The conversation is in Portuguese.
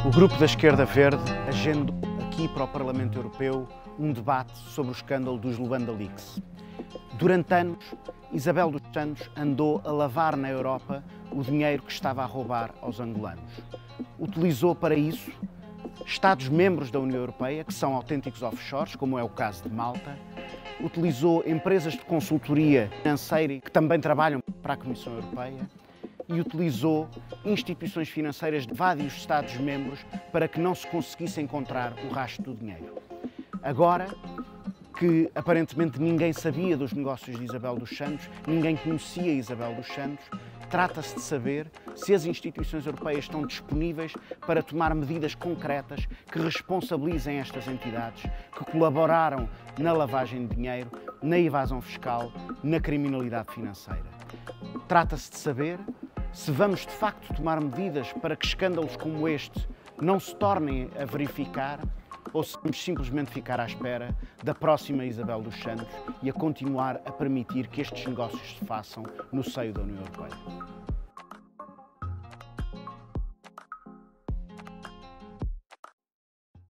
O Grupo da Esquerda Verde agendou aqui para o Parlamento Europeu um debate sobre o escândalo dos Luanda Leaks. Durante anos, Isabel dos Santos andou a lavar na Europa o dinheiro que estava a roubar aos angolanos. Utilizou para isso Estados-membros da União Europeia, que são autênticos offshores, como é o caso de Malta. Utilizou empresas de consultoria financeira que também trabalham para a Comissão Europeia. E utilizou instituições financeiras de vários Estados-membros para que não se conseguisse encontrar o rastro do dinheiro. Agora que aparentemente ninguém sabia dos negócios de Isabel dos Santos, ninguém conhecia Isabel dos Santos, trata-se de saber se as instituições europeias estão disponíveis para tomar medidas concretas que responsabilizem estas entidades que colaboraram na lavagem de dinheiro, na evasão fiscal, na criminalidade financeira. Trata-se de saber se vamos de facto tomar medidas para que escândalos como este não se tornem a verificar ou se vamos simplesmente ficar à espera da próxima Isabel dos Santos e a continuar a permitir que estes negócios se façam no seio da União Europeia.